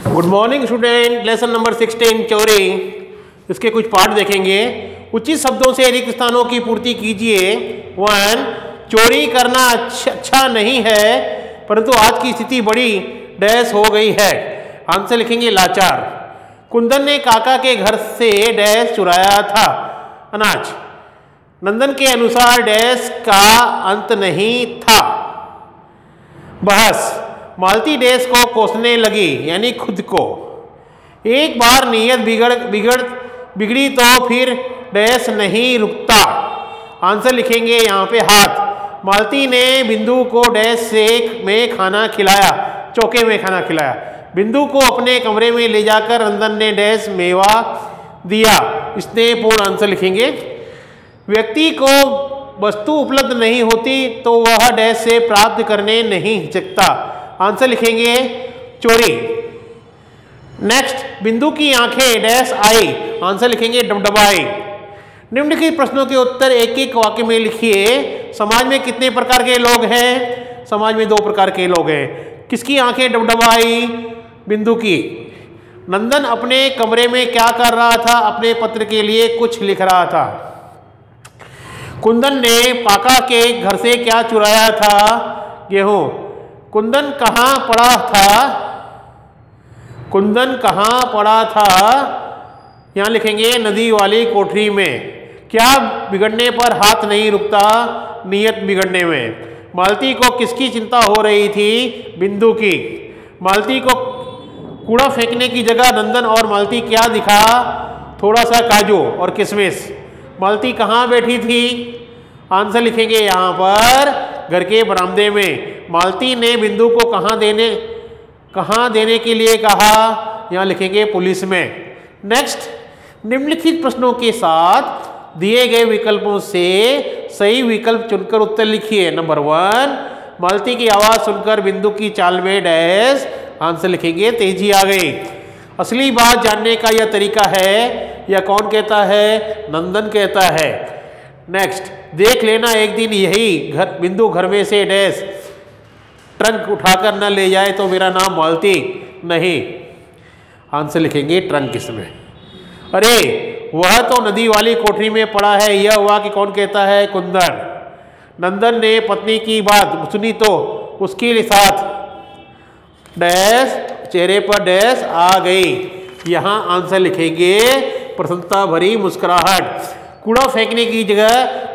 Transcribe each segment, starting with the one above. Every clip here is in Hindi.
Good morning student. Lesson number 16 चोरी। इसके कुछ पार्ट देखेंगे। उचित शब्दों से रिक्त स्थानों की पूर्ति कीजिए। 1. चोरी करना अच्छा नहीं है, परंतु आज की स्थिति बड़ी डैश हो गई है। आंसर लिखेंगे लाचार। कुंदन ने काका के घर से डैश चुराया था, अनाज। नंदन के अनुसार डैश का अंत नहीं था। बहस। मालती डैश को कोसने लगी, यानी खुद को। एक बार नीयत बिगड़ी तो फिर डैश नहीं रुकता। आंसर लिखेंगे यहाँ पे हाथ। मालती ने बिंदु को डैश से में खाना खिलाया, चौके में खाना खिलाया। बिंदु को अपने कमरे में ले जाकर नंदन ने डैश मेवा दिया। स्नेहपूर्ण। आंसर लिखेंगे। व्यक्ति को वस्तु उपलब्ध नहीं होती तो वह डैश से प्राप्त करने नहीं हिचकता। आंसर लिखेंगे चोरी। नेक्स्ट, बिंदु की आंखें डैश आई। आंसर लिखेंगे डबडबाई। निम्नलिखित प्रश्नों के उत्तर एक एक वाक्य में लिखिए। समाज में कितने प्रकार के लोग हैं? समाज में 2 प्रकार के लोग हैं। किसकी आंखें डबडबाई? बिंदु की। नंदन अपने कमरे में क्या कर रहा था? अपने पत्र के लिए कुछ लिख रहा था। कुंदन ने काका के घर से क्या चुराया था? गेहूं। कुंदन कहाँ पड़ा था? कुंदन कहाँ पड़ा था? यहाँ लिखेंगे नदी वाली कोठरी में। क्या बिगड़ने पर हाथ नहीं रुकता? नियत बिगड़ने में। मालती को किसकी चिंता हो रही थी? बिंदु की। मालती को कूड़ा फेंकने की जगह नंदन और मालती क्या दिखा? थोड़ा सा काजू और किशमिश। मालती कहाँ बैठी थी? आंसर लिखेंगे यहाँ पर घर के बरामदे में। मालती ने बिंदु को कहाँ देने के लिए कहा? यहाँ लिखेंगे पुलिस में। नेक्स्ट, निम्नलिखित प्रश्नों के साथ दिए गए विकल्पों से सही विकल्प चुनकर उत्तर लिखिए। नंबर 1, मालती की आवाज़ सुनकर बिंदु की चाल में डैश। आंसर लिखेंगे तेजी आ गई। असली बात जानने का यह तरीका है। यह कौन कहता है? नंदन कहता है। नेक्स्ट, देख लेना एक दिन यही बिंदु घर में से डैश ट्रंक उठाकर न ले जाए तो मेरा नाम मालती नहीं। आंसर लिखेंगे ट्रंक इसमें। अरे वह तो नदी वाली कोठरी में पड़ा है। यह हुआ कि कौन कहता है? कुंदन। नंदन ने पत्नी की बात सुनी तो उसके साथ डैश, चेहरे पर डैश आ गई। यहाँ आंसर लिखेंगे प्रसन्नता भरी मुस्कुराहट। कूड़ा फेंकने की जगह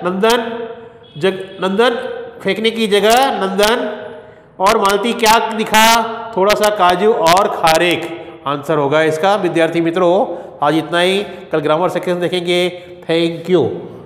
नंदन और मालती क्या दिखा? थोड़ा सा काजू और खारेक। आंसर होगा इसका। विद्यार्थी मित्रों, आज इतना ही। कल ग्रामर सेक्शन देखेंगे। Thank you.